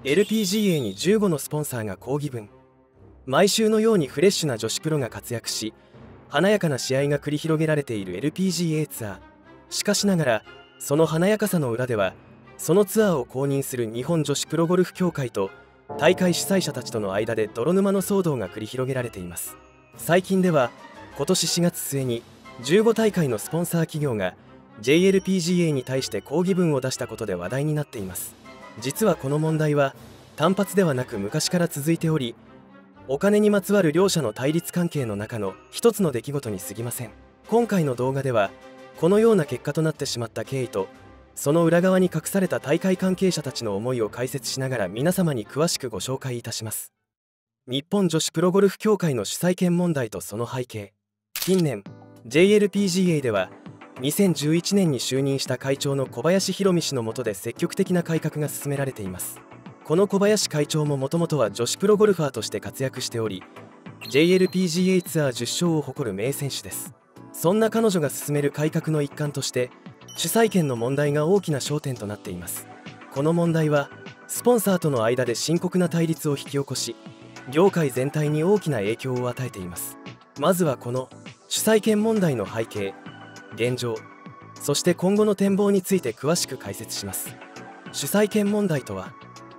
LPGA に15のスポンサーが抗議文。毎週のようにフレッシュな女子プロが活躍し、華やかな試合が繰り広げられている LPGA ツアー。しかしながら、その華やかさの裏では、そのツアーを公認する日本女子プロゴルフ協会と大会主催者たちとの間で泥沼の騒動が繰り広げられています。最近では今年4月末に15大会のスポンサー企業が JLPGA に対して抗議文を出したことで話題になっています。実はこの問題は単発ではなく昔から続いており、お金にまつわる両者の対立関係の中の一つの出来事に過ぎません。今回の動画ではこのような結果となってしまった経緯と、その裏側に隠された大会関係者たちの思いを解説しながら皆様に詳しくご紹介いたします。日本女子プロゴルフ協会の主催権問題とその背景。近年 JLPGA では2011年に就任した会長の小林浩美氏の下で積極的な改革が進められています。この小林会長ももともとは女子プロゴルファーとして活躍しており、 JLPGA ツアー10勝を誇る名選手です。そんな彼女が進める改革の一環として主催権の問題が大きな焦点となっています。この問題はスポンサーとの間で深刻な対立を引き起こし、業界全体に大きな影響を与えています。まずはこの主催権問題の背景、現状、そして今後の展望について詳しく解説します。主催権問題とは、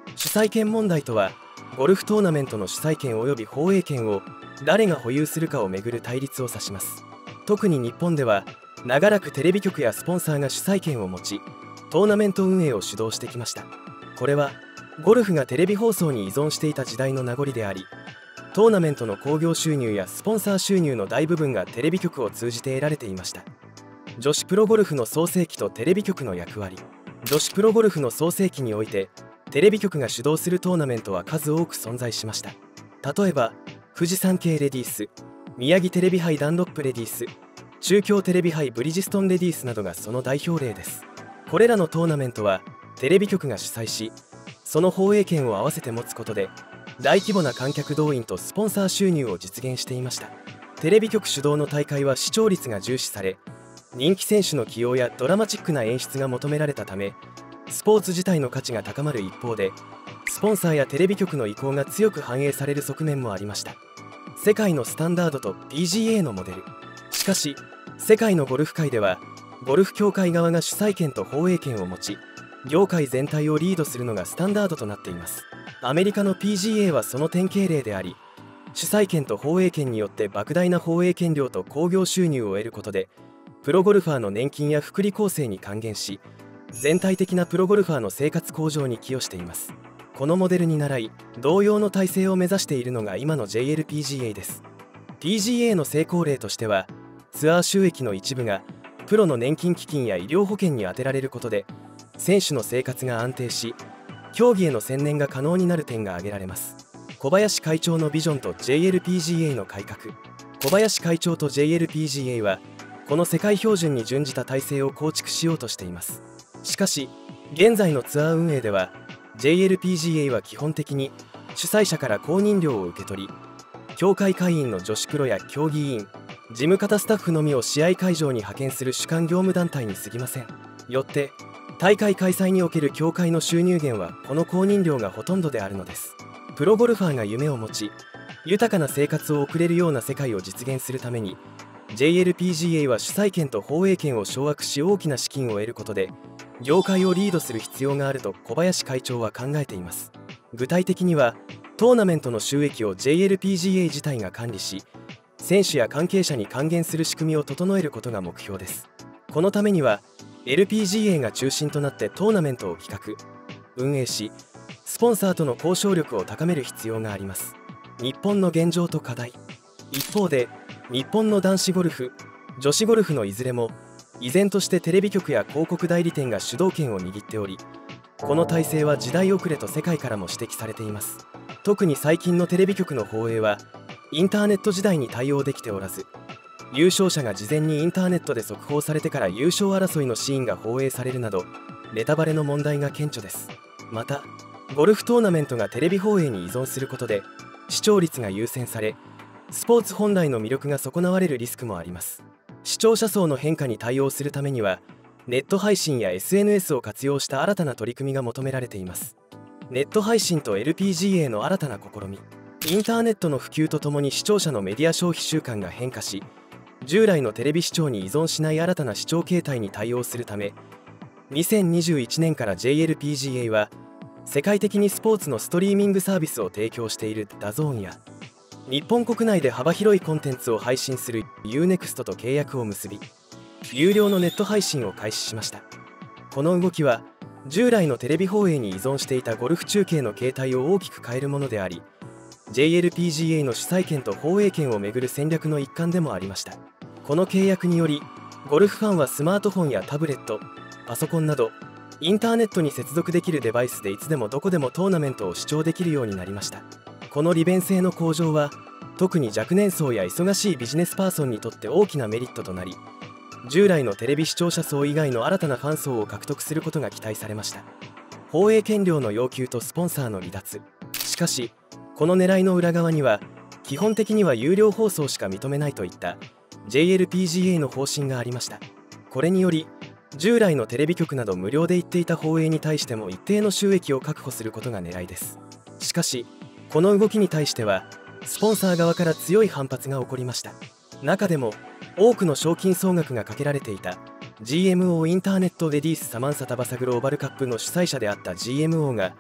ゴルフトーナメントの主催権及び放映権を誰が保有するかをめぐる対立を指します。特に日本では長らくテレビ局やスポンサーが主催権を持ち、トーナメント運営を主導してきました。これはゴルフがテレビ放送に依存していた時代の名残であり、トーナメントの興行収入やスポンサー収入の大部分がテレビ局を通じて得られていました。女子プロゴルフの創世期とテレビ局の役割。女子プロゴルフの創世期においてテレビ局が主導するトーナメントは数多く存在しました。例えば富士山系レディース、宮城テレビ杯ダンロップレディース、中京テレビ杯ブリヂストンレディースなどがその代表例です。これらのトーナメントはテレビ局が主催し、その放映権を合わせて持つことで大規模な観客動員とスポンサー収入を実現していました。テレビ局主導の大会は視聴率が重視され、人気選手の起用やドラマチックな演出が求められたため、スポーツ自体の価値が高まる一方で、スポンサーやテレビ局の意向が強く反映される側面もありました。世界のスタンダードと PGA のモデル。しかし世界のゴルフ界ではゴルフ協会側が主催権と放映権を持ち、業界全体をリードするのがスタンダードとなっています。アメリカの PGA はその典型例であり、主催権と放映権によって莫大な放映権料と興行収入を得ることで、プロゴルファーの年金や福利厚生に還元し、全体的なプロゴルファーの生活向上に寄与しています。このモデルに倣い同様の体制を目指しているのが今の JLPGA です。 PGA の成功例としては、ツアー収益の一部がプロの年金基金や医療保険に充てられることで選手の生活が安定し、競技への専念が可能になる点が挙げられます。小林会長のビジョンと JLPGA の改革。小林会長と JLPGA はこの世界標準に準じた体制を構築しようとしています。しかし現在のツアー運営では JLPGA は基本的に主催者から公認料を受け取り、協会会員の女子プロや競技委員、事務方スタッフのみを試合会場に派遣する主管業務団体に過ぎません。よって大会開催における協会の収入源はこの公認料がほとんどであるのです。プロゴルファーが夢を持ち豊かな生活を送れるような世界を実現するために、 JLPGA は主催権と放映権を掌握し大きな資金を得ることで業界をリードする必要があると小林会長は考えています。具体的にはトーナメントの収益を JLPGA 自体が管理し、選手や関係者に還元する仕組みを整えることが目標です。このためには LPGA が中心となってトーナメントを企画・運営し、スポンサーとの交渉力を高める必要があります。日本の現状と課題。一方で日本の男子ゴルフ、女子ゴルフのいずれも依然としてテレビ局や広告代理店が主導権を握っており、この体制は時代遅れと世界からも指摘されています。特に最近のテレビ局の放映はインターネット時代に対応できておらず、優勝者が事前にインターネットで速報されてから優勝争いのシーンが放映されるなどネタバレの問題が顕著です。またゴルフトーナメントがテレビ放映に依存することで視聴率が優先され、スポーツ本来の魅力が損なわれるリスクもあります。視聴者層の変化に対応するためにはネット配信や SNS を活用した新たな取り組みが求められています。 ネット配信と LPGA の新たな試み。インターネットの普及とともに視聴者のメディア消費習慣が変化し、従来のテレビ視聴に依存しない新たな視聴形態に対応するため、2021年から JLPGA は世界的にスポーツのストリーミングサービスを提供しているダゾーンや、日本国内で幅広いコンテンツを配信する UNEXT と契約を結び、有料のネット配信を開始しました。この動きは従来のテレビ放映に依存していたゴルフ中継の形態を大きく変えるものであり、 JLPGA の主催権と放映権をめぐる戦略の一環でもありました。この契約により、ゴルフファンはスマートフォンやタブレット、パソコンなどインターネットに接続できるデバイスでいつでもどこでもトーナメントを視聴できるようになりました。この利便性の向上は特に若年層や忙しいビジネスパーソンにとって大きなメリットとなり、従来のテレビ視聴者層以外の新たなファン層を獲得することが期待されました。放映権料の要求とスポンサーの離脱。しかしこの狙いの裏側には、基本的には有料放送しか認めないといった JLPGA の方針がありました。これにより従来のテレビ局など無料で言っていた放映に対しても一定の収益を確保することが狙いです。しかしこの動きに対してはスポンサー側から強い反発が起こりました。中でも多くの賞金総額がかけられていた GMO インターネットレディースサマンサタバサグローバルカップの主催者であった GMO が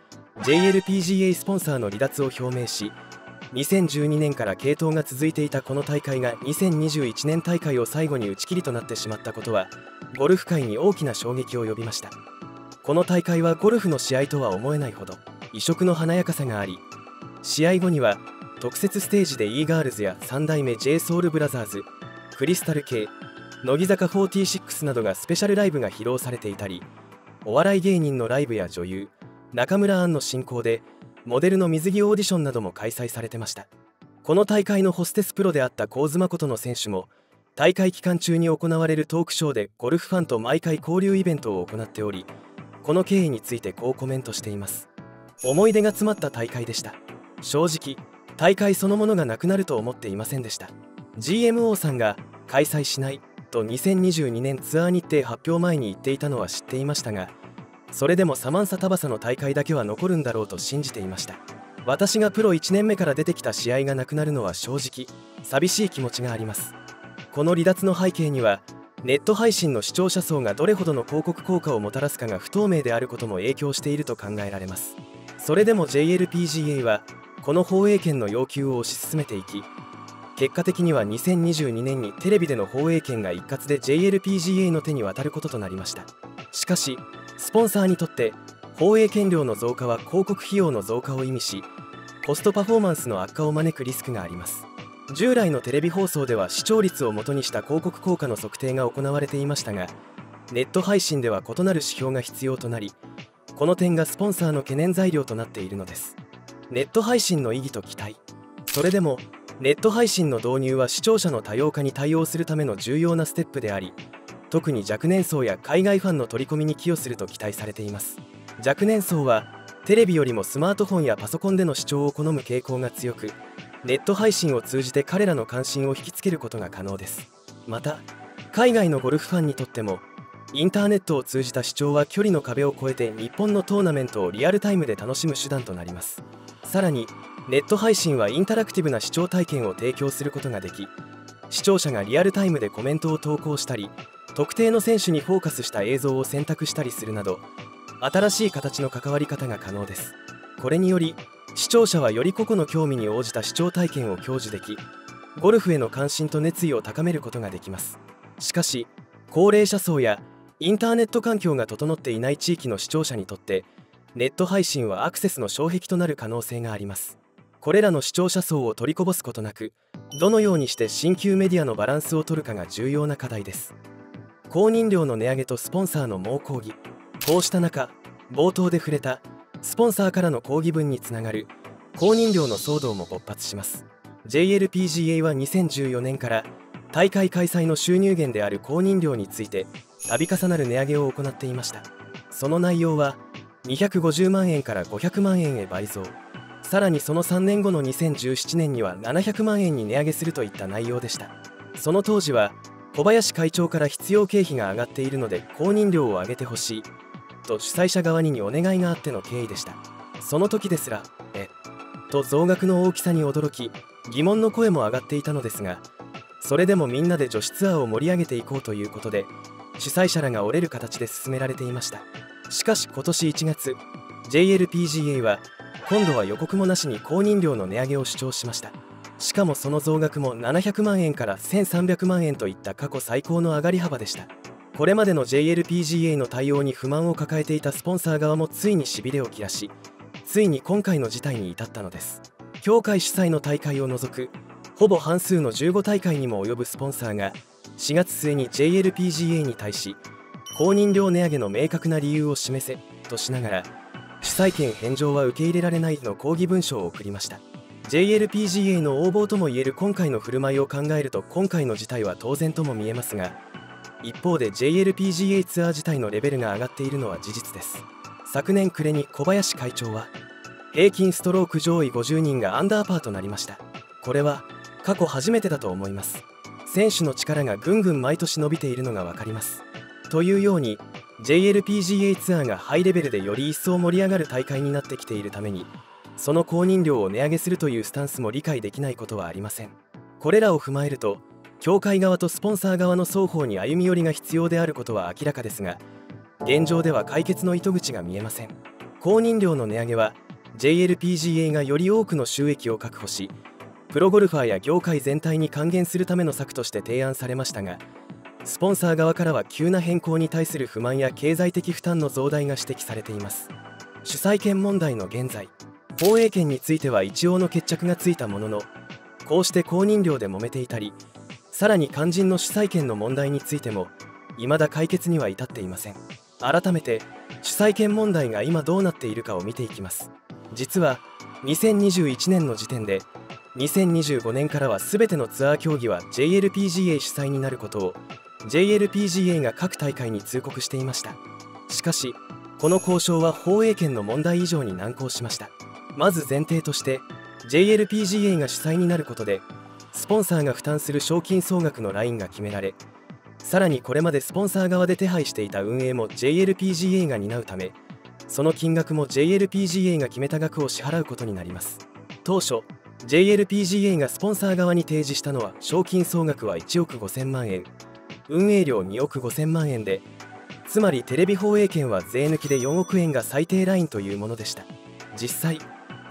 JLPGA スポンサーの離脱を表明し、2012年から継投が続いていたこの大会が2021年大会を最後に打ち切りとなってしまったことはゴルフ界に大きな衝撃を呼びました。この大会はゴルフの試合とは思えないほど異色の華やかさがあり、試合後には特設ステージで e ガールズや3代目 JSOULBROTHERS、クリスタル系、乃木坂46などがスペシャルライブが披露されていたり、お笑い芸人のライブや女優中村アンの進行でモデルの水着オーディションなども開催されてました。この大会のホステスプロであった神津誠の選手も大会期間中に行われるトークショーでゴルフファンと毎回交流イベントを行っており、この経緯についてこうコメントしています。思い出が詰まった大会でした。正直大会そのものがなくなると思っていませんでした。 GMO さんが開催しないと2022年ツアー日程発表前に言っていたのは知っていましたが、それでもサマンサタバサの大会だけは残るんだろうと信じていました。私がプロ1年目から出てきた試合がなくなるのは正直寂しい気持ちがあります。この離脱の背景にはネット配信の視聴者層がどれほどの広告効果をもたらすかが不透明であることも影響していると考えられます。それでも JLPGA はこの放映権の要求を推し進めていき、結果的には2022年にテレビでの放映権が一括で JLPGA の手に渡ることとなりました。しかしスポンサーにとって放映権料の増加は広告費用の増加を意味し、コストパフォーマンスの悪化を招くリスクがあります。従来のテレビ放送では視聴率をもとにした広告効果の測定が行われていましたが、ネット配信では異なる指標が必要となり、この点がスポンサーの懸念材料となっているのです。ネット配信の意義と期待。それでもネット配信の導入は視聴者の多様化に対応するための重要なステップであり、特に若年層や海外ファンの取り込みに寄与すると期待されています。若年層はテレビよりもスマートフォンやパソコンでの視聴を好む傾向が強く、ネット配信を通じて彼らの関心を引きつけることが可能です。また海外のゴルフファンにとってもインターネットを通じた視聴は距離の壁を越えて日本のトーナメントをリアルタイムで楽しむ手段となります。さらにネット配信はインタラクティブな視聴体験を提供することができ、視聴者がリアルタイムでコメントを投稿したり、特定の選手にフォーカスした映像を選択したりするなど、新しい形の関わり方が可能です。これにより視聴者はより個々の興味に応じた視聴体験を享受でき、ゴルフへの関心と熱意を高めることができます。しかし高齢者層やインターネット環境が整っていない地域の視聴者にとってネット配信はアクセスの障壁となる可能性があります。これらの視聴者層を取りこぼすことなく、どのようにして新旧メディアのバランスを取るかが重要な課題です。公認料の値上げとスポンサーの猛抗議。こうした中、冒頭で触れたスポンサーからの抗議文につながる公認料の騒動も勃発します。 JLPGA は2014年から大会開催の収入源である公認料について度重なる値上げを行っていました。その内容は250万円から500万円へ倍増、さらにその3年後の2017年には700万円に値上げするといった内容でした。その当時は小林会長から必要経費が上がっているので公認料を上げてほしいと主催者側にお願いがあっての経緯でした。 その時ですらと増額の大きさに驚き疑問の声も上がっていたのですが、それでもみんなで女子ツアーを盛り上げていこうということで主催者らが折れる形で進められていました。しかし今年1月 JLPGA は今度は予告もなしに公認料の値上げを主張しました。しかもその増額も700万円から1300万円といった過去最高の上がり幅でした。これまでの JLPGA の対応に不満を抱えていたスポンサー側もついにしびれを切らし、ついに今回の事態に至ったのです。協会主催の大会を除くほぼ半数の15大会にも及ぶスポンサーが4月末に JLPGA に対し公認料値上げの明確な理由を示せとしながら主催権返上は受け入れられないの抗議文書を送りました。 JLPGA の横暴ともいえる今回の振る舞いを考えると今回の事態は当然とも見えますが、一方で JLPGA ツアー自体のレベルが上がっているのは事実です。昨年暮れに小林会長は平均ストローク上位50人がアンダーパーとなりました。これは過去初めてだと思います。選手の力がぐんぐん毎年伸びているのが分かります。というように JLPGA ツアーがハイレベルでより一層盛り上がる大会になってきているために、その公認料を値上げするというスタンスも理解できないことはありません。これらを踏まえると協会側とスポンサー側の双方に歩み寄りが必要であることは明らかですが、現状では解決の糸口が見えません。公認料の値上げは JLPGA がより多くの収益を確保しプロゴルファーや業界全体に還元するための策として提案されましたが、スポンサー側からは急な変更に対する不満や経済的負担の増大が指摘されています。主催権問題の現在、放映権については一応の決着がついたものの、こうして公認料で揉めていたり、さらに肝心の主催権の問題についても未だ解決には至っていません。改めて主催権問題が今どうなっているかを見ていきます。実は2021年の時点で2025年からは全てのツアー競技は JLPGA 主催になることを JLPGA が各大会に通告していました。しかしこの交渉は放映権の問題以上に難航しました。まず前提として JLPGA が主催になることでスポンサーが負担する賞金総額のラインが決められ、さらにこれまでスポンサー側で手配していた運営も JLPGA が担うため、その金額も JLPGA が決めた額を支払うことになります。当初 JLPGA がスポンサー側に提示したのは賞金総額は1億5000万円、運営料2億5000万円で、つまりテレビ放映権は税抜きで4億円が最低ラインというものでした。実際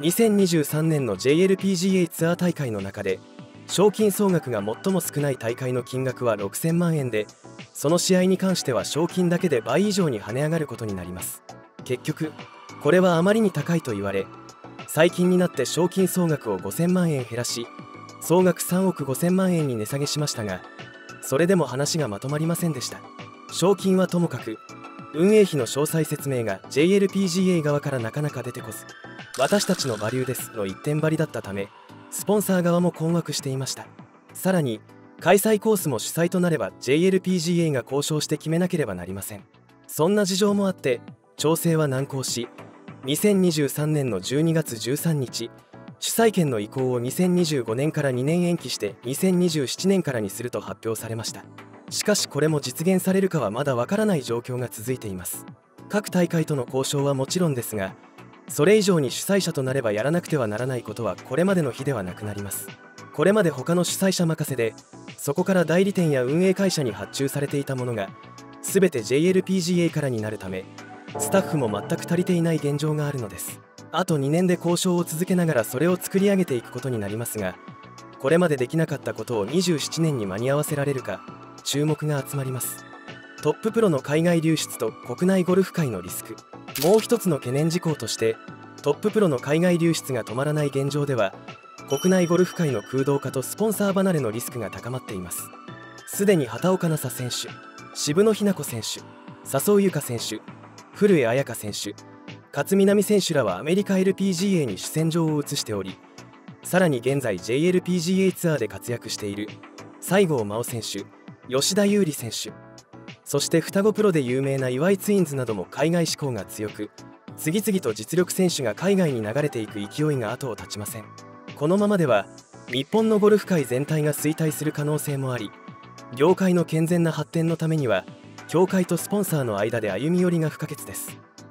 2023年の JLPGA ツアー大会の中で賞金総額が最も少ない大会の金額は6000万円で、その試合に関しては賞金だけで倍以上に跳ね上がることになります。結局これはあまりに高いと言われ、最近になって賞金総額を5000万円減らし総額3億5000万円に値下げしましたが、それでも話がまとまりませんでした。賞金はともかく運営費の詳細説明が JLPGA 側からなかなか出てこず、私たちのバリューですの一点張りだったためスポンサー側も困惑していました。さらに開催コースも主催となれば JLPGA が交渉して決めなければなりません。そんな事情もあって調整は難航し、2023年の12月13日主催権の移行を2025年から2年延期して2027年からにすると発表されました。しかしこれも実現されるかはまだわからない状況が続いています。各大会との交渉はもちろんですが、それ以上に主催者となればやらなくてはならないことはこれまでの比ではなくなります。これまで他の主催者任せで、そこから代理店や運営会社に発注されていたものが全て JLPGA からになるため、スタッフも全く足りていない現状があるのです。あと2年で交渉を続けながらそれを作り上げていくことになりますが、これまでできなかったことを27年に間に合わせられるか注目が集まります。トッププロの海外流出と国内ゴルフ界のリスク。もう一つの懸念事項としてトッププロの海外流出が止まらない現状では、国内ゴルフ界の空洞化とスポンサー離れのリスクが高まっています。すでに畑岡奈紗選手、渋野日向子選手、笹生優花選手、古江彩佳選手、勝みなみ選手らはアメリカ LPGA に主戦場を移しており、さらに現在 JLPGA ツアーで活躍している西郷真央選手、吉田優利選手、そして双子プロで有名な岩井ツインズなども海外志向が強く、次々と実力選手が海外に流れていく勢いが後を絶ちません。このままでは日本のゴルフ界全体が衰退する可能性もあり、業界の健全な発展のためには協会とスポンサーの間で歩み寄りが不可欠です。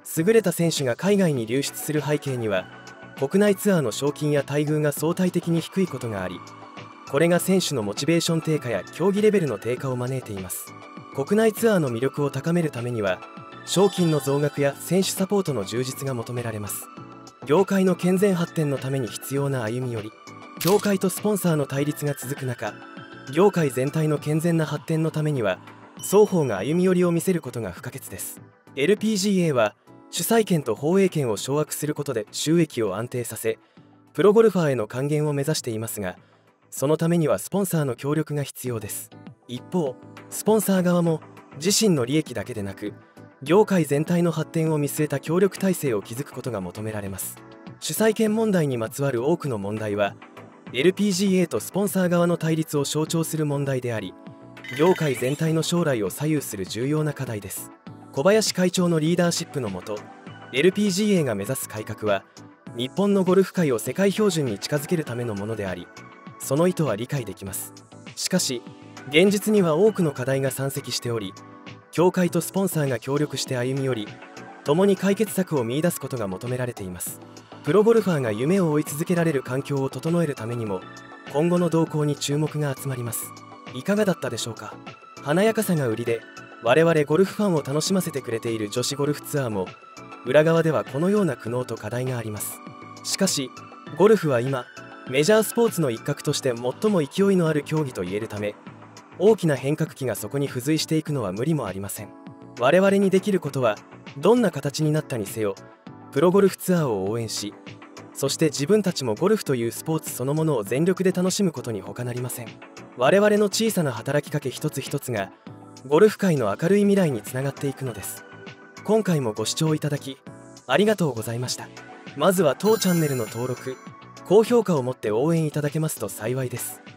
優れた選手が海外に流出する背景には、国内ツアーの賞金や待遇が相対的に低いことがあり、これが選手のモチベーション低下や競技レベルの低下を招いています。国内ツアーの魅力を高めるためには、賞金の増額や選手サポートの充実が求められます。業界の健全発展のために必要な歩み寄り、協会とスポンサーの対立が続く中、業界全体の健全な発展のためには双方が歩み寄りを見せることが不可欠です。 LPGA は主催権と放映権を掌握することで収益を安定させ、プロゴルファーへの還元を目指していますが、そのためにはスポンサーの協力が必要です。一方、スポンサー側も自身の利益だけでなく、業界全体の発展を見据えた協力体制を築くことが求められます。主催権問題にまつわる多くの問題は、LPGA とスポンサー側の対立を象徴する問題であり、業界全体の将来を左右する重要な課題です。小林会長のリーダーシップのもと、LPGA が目指す改革は、日本のゴルフ界を世界標準に近づけるためのものであり、その意図は理解できます。しかし、現実には多くの課題が山積しており、協会とスポンサーが協力して歩み寄り、共に解決策を見出すことが求められています。プロゴルファーが夢を追い続けられる環境を整えるためにも、今後の動向に注目が集まります。いかがだったでしょうか。華やかさが売りで、我々ゴルフファンを楽しませてくれている女子ゴルフツアーも、裏側ではこのような苦悩と課題があります。しかし、ゴルフは今、メジャースポーツの一角として最も勢いのある競技といえるため、大きな変革期がそこに付随していくのは無理もありません。我々にできることは、どんな形になったにせよ、プロゴルフツアーを応援し、そして自分たちもゴルフというスポーツそのものを全力で楽しむことに他なりません。我々の小さな働きかけ一つ一つが、ゴルフ界の明るい未来につながっていくのです。今回もご視聴いただき、ありがとうございました。まずは当チャンネルの登録、高評価を持って応援いただけますと幸いです。